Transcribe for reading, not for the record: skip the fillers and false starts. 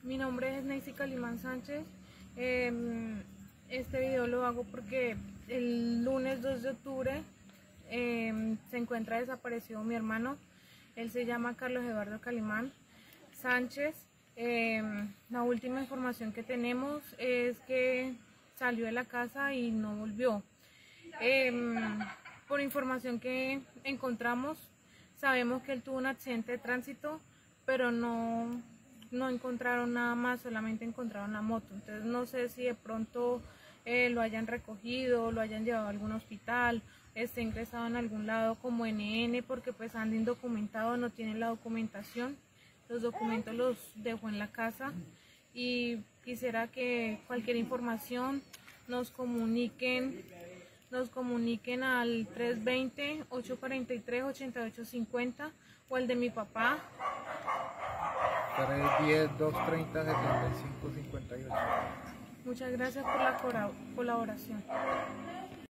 Mi nombre es Neisy Calimán Sánchez. Este video lo hago porque el lunes 2 de octubre se encuentra desaparecido mi hermano. Él se llama Carlos Eduardo Calimán Sánchez. La última información que tenemos es que salió de la casa y no volvió. Por información que encontramos, sabemos que él tuvo un accidente de tránsito, pero no encontraron nada más, solamente encontraron la moto. Entonces no sé si de pronto lo hayan recogido, lo hayan llevado a algún hospital, esté ingresado en algún lado como NN, porque pues anda indocumentado, no tiene la documentación. Los documentos los dejó en la casa y quisiera que cualquier información nos comuniquen al 320-843-8850 o el de mi papá. 310-230-7558. Muchas gracias por la colaboración.